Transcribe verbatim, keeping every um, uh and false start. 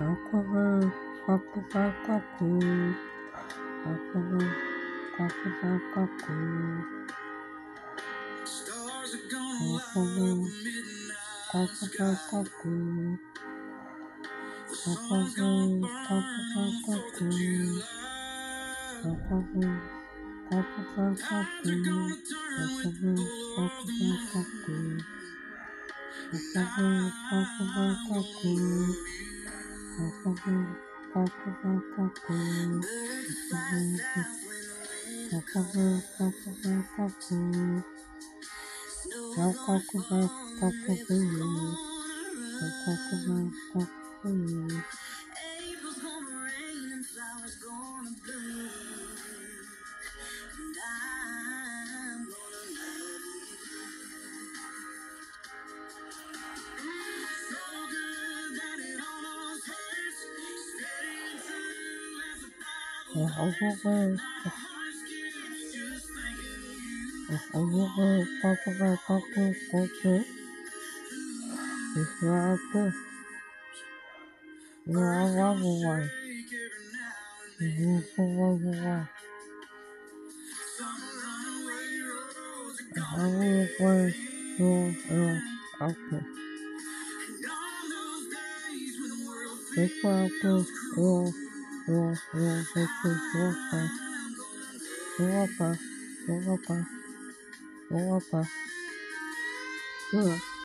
Aquaman, Aquaman, Aquaman, Aquaman, Aquaman, Aquaman, Stars are gonna light up Aquaman, the midnight Aquaman, sky. Aquaman, The sun's gonna Aquaman, burn Aquaman, fourth of Aquaman, July. Aquaman, Aquaman, Tides are Aquaman, gonna turn with the Aquaman, pull of the Aquaman, moon. And Aquaman, Aquaman, I'm gonna Aquaman, love you. Aquaman, Aquaman, Aquaman, There's a fire Aquaman, south when the wind Aquaman, Aquaman, comes. Aquaman, Snow's I'll gonna talk about fall and talk the to river's you. gonna I'll talk about run. talk to you. April's gonna rain and flowers gonna bloom. And I'm gonna love you. So good that it almost hurts. Steady and true as the Bible Yeah, I will verse. wear, Now my heart skips just thinking you I are will wear, talk about talk all to talk to. If you're out there, you're Earth's all gonna over one. shake every now and If you're then. all over one. Some runaway roads are I gonna will wear, dead you're, you're end. out there. And on those days when the world If you're out there, feels you're, cruel, you're, you're, you're, you're, you're, I'm gonna you're, love you're, you. you're, you're, you're, you're,